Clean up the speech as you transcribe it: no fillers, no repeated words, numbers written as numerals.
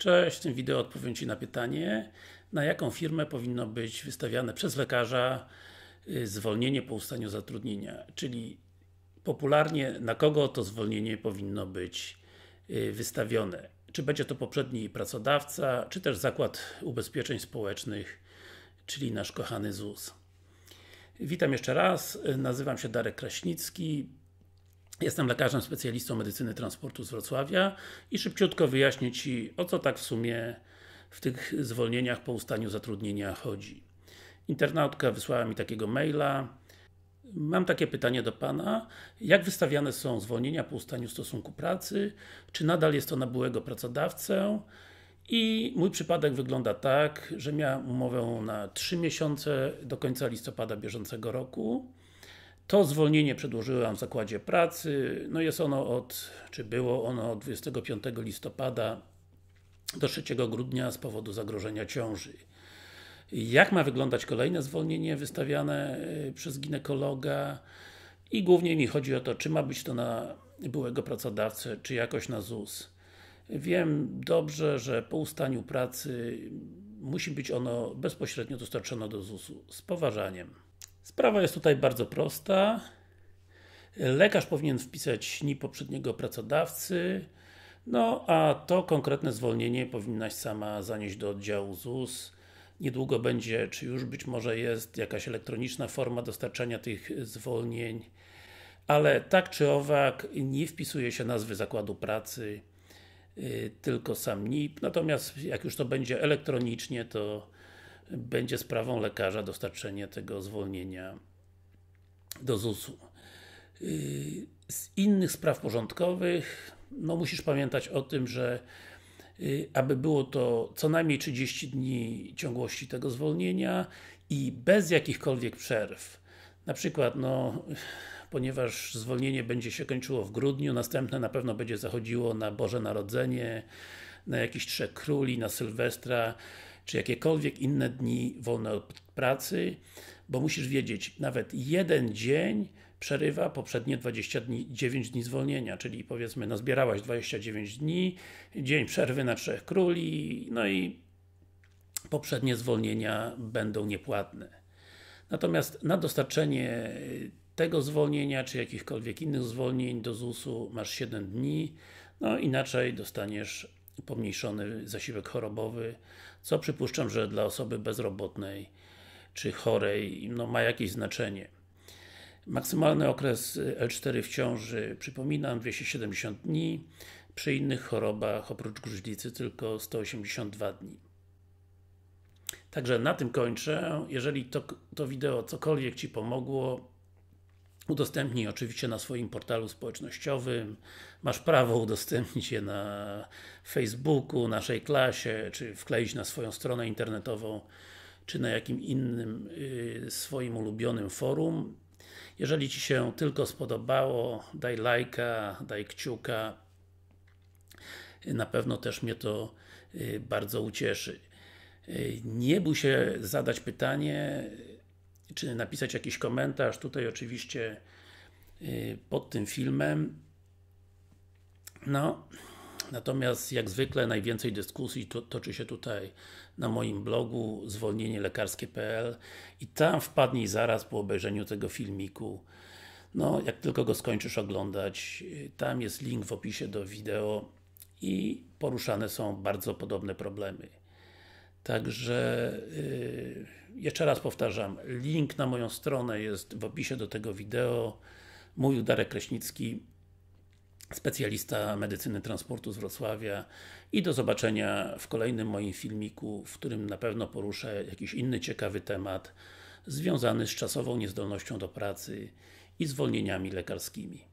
Cześć, w tym wideo odpowiem Ci na pytanie, na jaką firmę powinno być wystawiane przez lekarza zwolnienie po ustaniu zatrudnienia, czyli popularnie, na kogo to zwolnienie powinno być wystawione. Czy będzie to poprzedni pracodawca, czy też Zakład Ubezpieczeń Społecznych, czyli nasz kochany ZUS. Witam jeszcze raz, nazywam się Darek Kraśnicki. Jestem lekarzem specjalistą medycyny transportu z Wrocławia i szybciutko wyjaśnię Ci, o co tak w sumie w tych zwolnieniach po ustaniu zatrudnienia chodzi. Internautka wysłała mi takiego maila. Mam takie pytanie do Pana. Jak wystawiane są zwolnienia po ustaniu stosunku pracy? Czy nadal jest to na byłego pracodawcę? I mój przypadek wygląda tak, że miałem umowę na 3 miesiące do końca listopada bieżącego roku. To zwolnienie przedłożyłem w zakładzie pracy, no jest ono było ono od 25 listopada do 3 grudnia z powodu zagrożenia ciąży. Jak ma wyglądać kolejne zwolnienie wystawiane przez ginekologa? I głównie mi chodzi o to, czy ma być to na byłego pracodawcę, czy jakoś na ZUS. Wiem dobrze, że po ustaniu pracy musi być ono bezpośrednio dostarczone do ZUS-u, z poważaniem. Sprawa jest tutaj bardzo prosta. Lekarz powinien wpisać NIP poprzedniego pracodawcy, no a to konkretne zwolnienie powinnaś sama zanieść do oddziału ZUS. Niedługo będzie, czy już być może jest, jakaś elektroniczna forma dostarczania tych zwolnień, ale tak czy owak nie wpisuje się nazwy zakładu pracy, tylko sam NIP, natomiast jak już to będzie elektronicznie, to będzie sprawą lekarza dostarczenie tego zwolnienia do ZUS-u. Z innych spraw porządkowych, no musisz pamiętać o tym, że aby było to co najmniej 30 dni ciągłości tego zwolnienia i bez jakichkolwiek przerw. Na przykład, ponieważ zwolnienie będzie się kończyło w grudniu, następne na pewno będzie zachodziło na Boże Narodzenie, na jakiś Trzech Króli, na Sylwestra, czy jakiekolwiek inne dni wolne od pracy, bo musisz wiedzieć, nawet jeden dzień przerywa poprzednie 29 dni zwolnienia, czyli powiedzmy, zbierałaś 29 dni, dzień przerwy na Trzech Króli, no i poprzednie zwolnienia będą niepłatne. Natomiast na dostarczenie tego zwolnienia, czy jakichkolwiek innych zwolnień do ZUS-u masz 7 dni, no inaczej dostaniesz pomniejszony zasiłek chorobowy, co przypuszczam, że dla osoby bezrobotnej czy chorej ma jakieś znaczenie. Maksymalny okres L4 w ciąży, przypominam, 270 dni, przy innych chorobach oprócz gruźlicy tylko 182 dni. Także na tym kończę. Jeżeli to wideo cokolwiek Ci pomogło, udostępnij oczywiście na swoim portalu społecznościowym. Masz prawo udostępnić je na Facebooku, naszej klasie, czy wkleić na swoją stronę internetową, czy na jakim innym swoim ulubionym forum. Jeżeli Ci się tylko spodobało, daj lajka, daj kciuka. Na pewno też mnie to bardzo ucieszy. Nie bój się zadać pytanie, czy napisać jakiś komentarz, tutaj oczywiście pod tym filmem. Natomiast jak zwykle najwięcej dyskusji toczy się tutaj na moim blogu zwolnienielekarskie.pl i tam wpadnij zaraz po obejrzeniu tego filmiku. Jak tylko go skończysz oglądać, tam jest link w opisie do wideo i poruszane są bardzo podobne problemy. Także jeszcze raz powtarzam, link na moją stronę jest w opisie do tego wideo. Mówił Darek Kraśnicki, specjalista medycyny transportu z Wrocławia i do zobaczenia w kolejnym moim filmiku, w którym na pewno poruszę jakiś inny ciekawy temat związany z czasową niezdolnością do pracy i zwolnieniami lekarskimi.